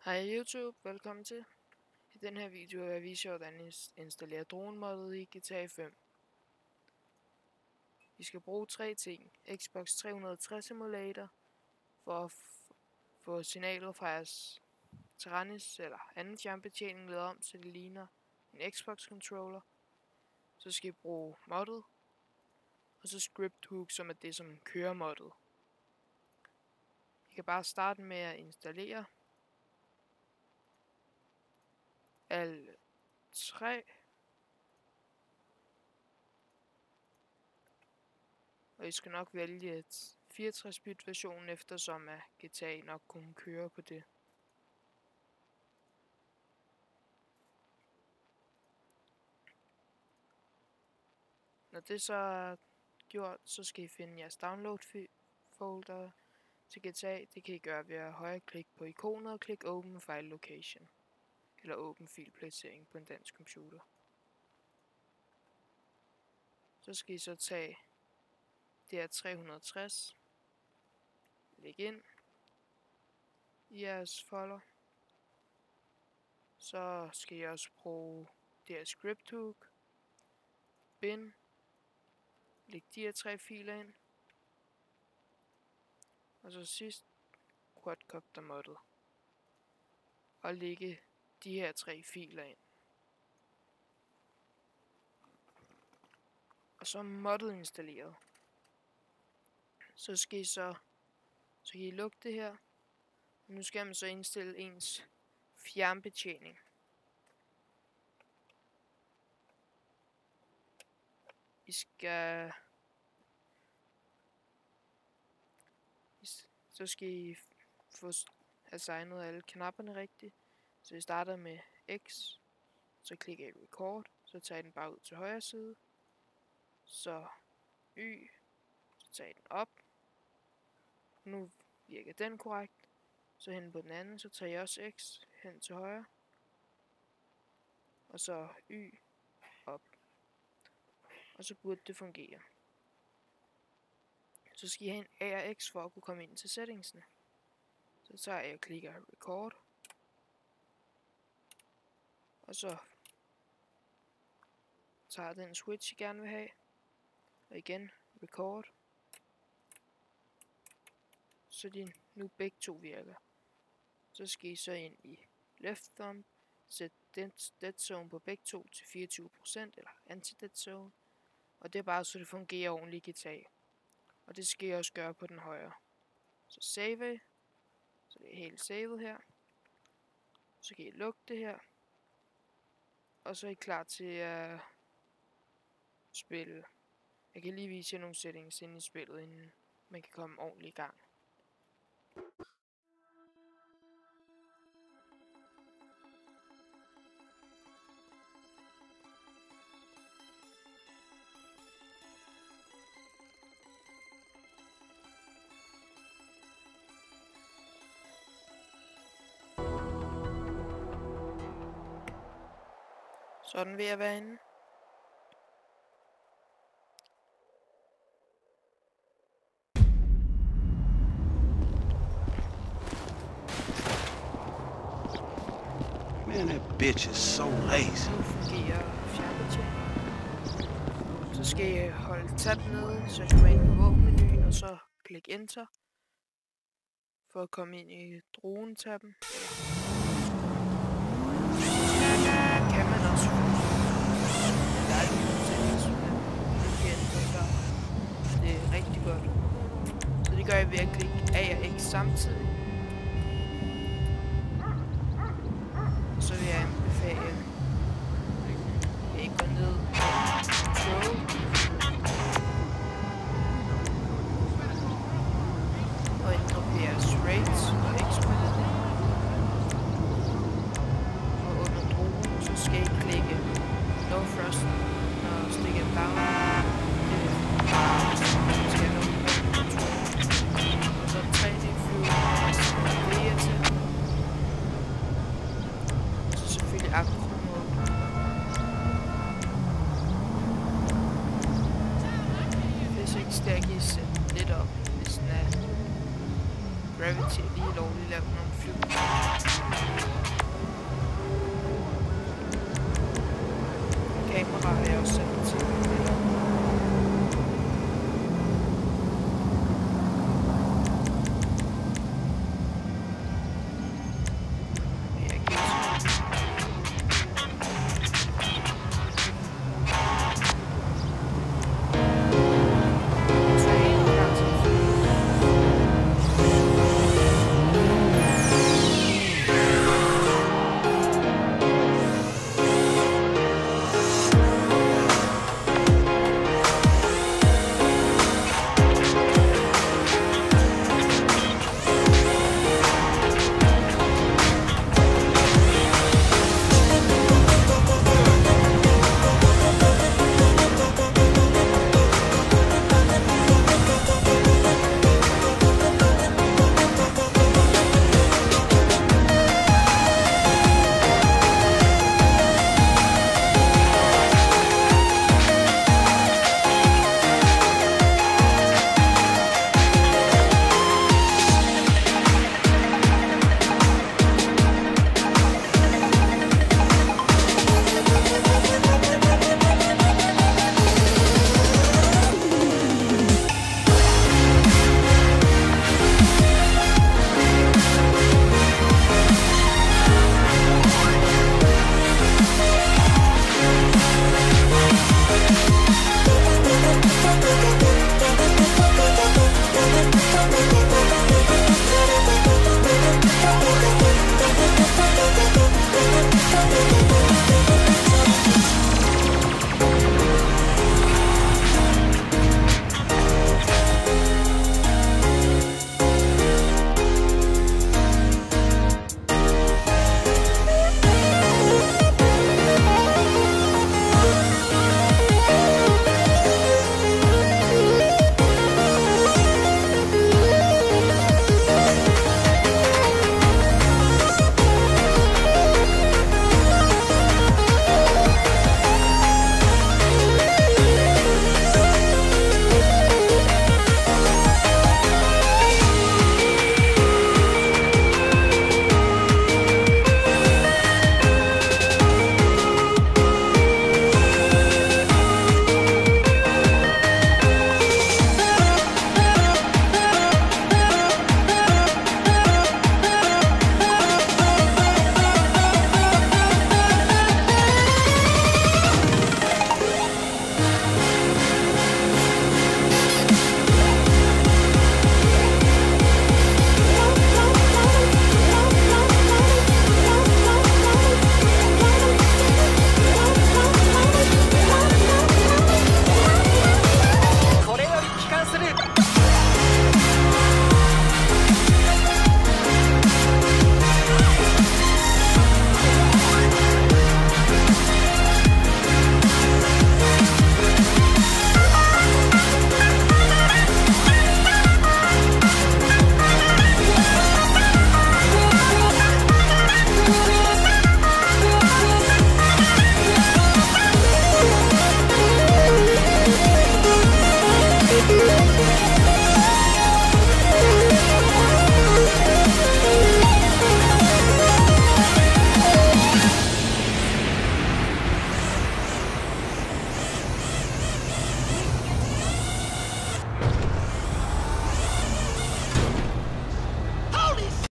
Hej YouTube, velkommen til. I den her video vil jeg vise jer, hvordan I installerer dronemoddet i GTA 5. I skal bruge tre ting. Xbox 360 emulator for at få signalet fra jeres Tyrannus eller anden fjernbetjening lavet om, så det ligner en Xbox controller. Så skal I bruge moddet, og så script hook, som er det, som kører moddet. I kan bare starte med at installere alle tre. Og I skal nok vælge et 64-bit version, eftersom at GTA nok kunne køre på det. Når det så er gjort, så skal I finde jeres download folder til GTA. Det kan I gøre ved at højreklikke på ikonet og klikke Open File Location. Eller Open Filplacering på en dansk computer. Så skal I så tage det her 360. Læg ind i jeres folder. Så skal I også bruge det her script hook. Bin. Læg de her tre filer ind. Og så sidst quadcopter moddet. Og lægge de her tre filer ind. Og så er moddet installeret. Så skal I lukke det her. Nu skal man så indstille ens fjernbetjening. Så skal I få assignet alle knapperne rigtigt. Så I starter med X, så klikker I record, så tager I den bare ud til højre side. Så Y, så tager I den op. Nu virker den korrekt. Så hen på den anden, så tager I også X hen til højre. Og så Y op. Og så burde det fungere. Så skal I have en A og X for at kunne komme ind til settingsene. Så tager jeg og klikker record. Og så tager jeg den switch, I gerne vil have. Og igen record. Så de nu begge to virker. Så skal I så ind i left thumb. Sæt dead zone på begge to til 24% eller anti-dead zone. Og det er bare så det fungerer ordentligt i GTA. Og det skal I også gøre på den højre. Så save. Så det er helt savet her. Så kan I lukke det her. Og så er I klar til at spille. Jeg kan lige vise jer nogle settings inde i spillet, inden man kan komme ordentligt i gang. Så er den ved at være inde. Man, that bitch is so lazy. Nu fungerer fjernbetjeningen. Så skal I holde tab nede, så kommer ind på våbenmenuen, og så klik enter. For at komme ind i drone-tabben. Kan man også få. Der er lige nogle settings, som man ikke ændrer før. Det er rigtig godt. Så det gør jeg ved at klikke A og X samtidig. Så vil jeg anbefale at I går ned control og ændre på jeres rates og expert. Og under dronen, så skal I klikke no thrust og stick it down. Det skal no control. Og så 3D flyve det til. Akro-mode. Physics, der kan I sætte lidt op, hvis den er Gravity er lige lovligt lavt, når man flyver. Kamera har jeg også sat